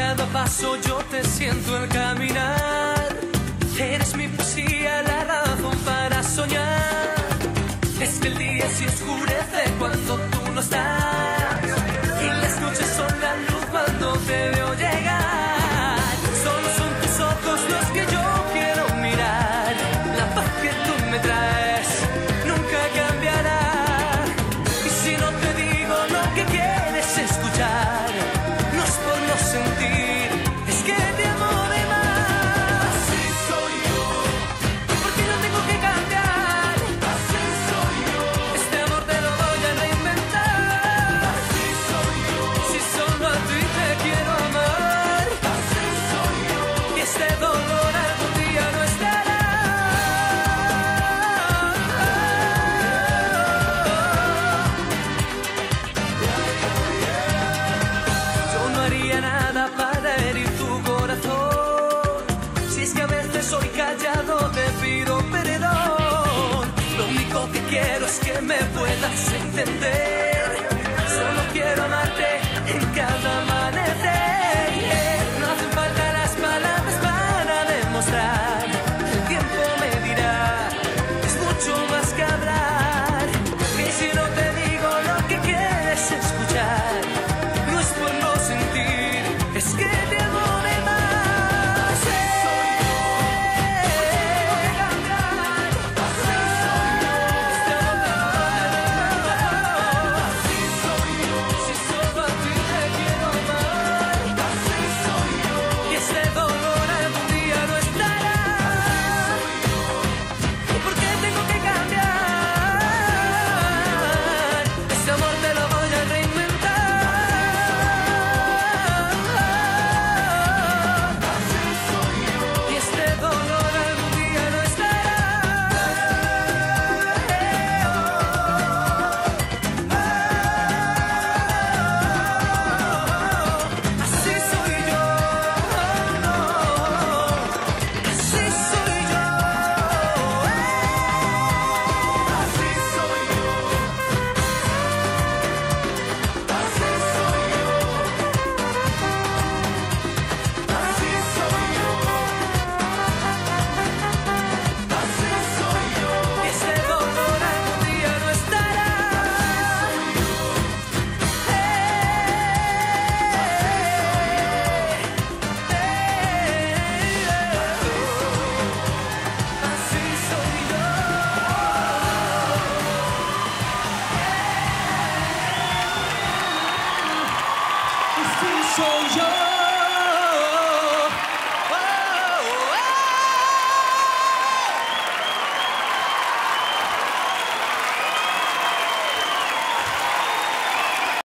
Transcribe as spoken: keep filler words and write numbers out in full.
cada paso yo te siento al caminar. Eres mi poesía, la razón para soñar. Es que el día se oscurece cuando tú no estás, y las noches son la luz cuando te veo llegar. Solo son tus ojos los que yo quiero mirar. La paz que tú me traes nunca cambiará. Y si no te digo lo que quieres escuchar, no es por no sentir, es que te amo de más. Así soy yo, porque no tengo que cambiar. Así soy yo, este amor te lo voy a reinventar. Así soy yo, si solo a ti te quiero amar. Así soy yo, y este dolor algún día no estará. Yo no haría nada para herir tu corazón. Si es que a veces soy callado, te pido perdón. Lo único que quiero es que me puedas entender. Solo quiero amarte en cada amanecer. No hacen falta las palabras para demostrar. El tiempo me dirá, es mucho más que hablar. Y si no te digo lo que quieres escuchar, no es por no sentir, es que te amo de más. Así soy yo, tengo que cambiar. Así soy yo, este amor. Así soy yo, si solo a ti te quiero amar. Así soy yo, y este dolor algún día no estará. ¿Y por qué tengo que cambiar? Este amor te lo voy a reinventar. Así soy yo, y este dolor algún día no estará. Así soy yo, no. Así soy yo. Así soy yo. Así soy yo. Así soy yo. Así soy yo. Ese dolor algún día no estará. Así soy yo. Así soy yo.